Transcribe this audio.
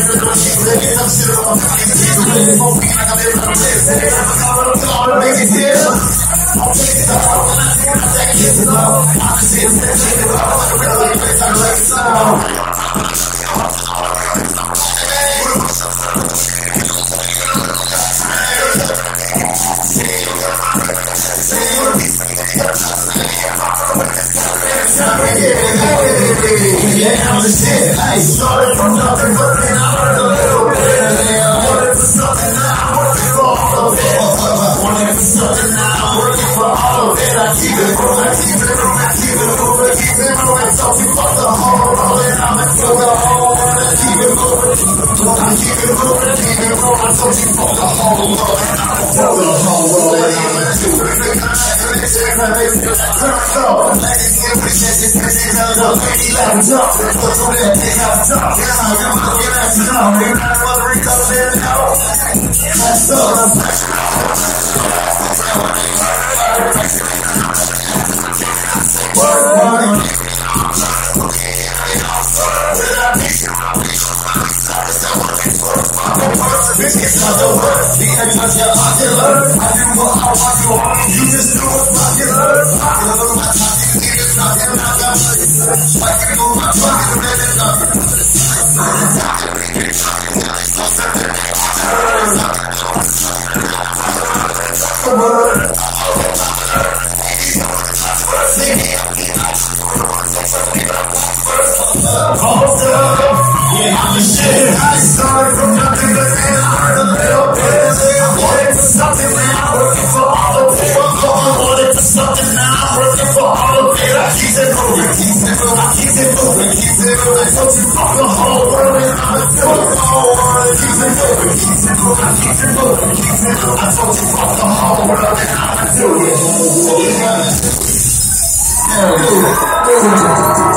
Yeah, I'm the shit. I started from nothing, but then I heard a little bit. I wanted for something, now I'm working for all of it. Wanted for something, now I'm working for all of it. I keep it moving, keep it moving, keep it moving, keep it moving. So you fuck the whole world, and I'm into the whole world. And keep it moving, I keep it moving, keep it moving. So you fuck the whole world, and I'm into the whole world. And I'm into it. It's not the worst, the end of your popular. I do what I want you on, you just do what's popular. Popular, my time, you get it, not him, I got it. I can go my pocket, and it's not. Yeah, I'm the shit. I started from nothing, but then I heard a little bit. I wanted for something, now I'm working for all of it. I wanted for something, now I'm working for all of it. I keep it moving, keep it moving, I keep it moving, keep it moving. So you fuck the whole world, and I'm into the whole world. Keep it moving, keep it moving, I keep it moving, keep it moving. I told you fuck the whole world, and I'm into it.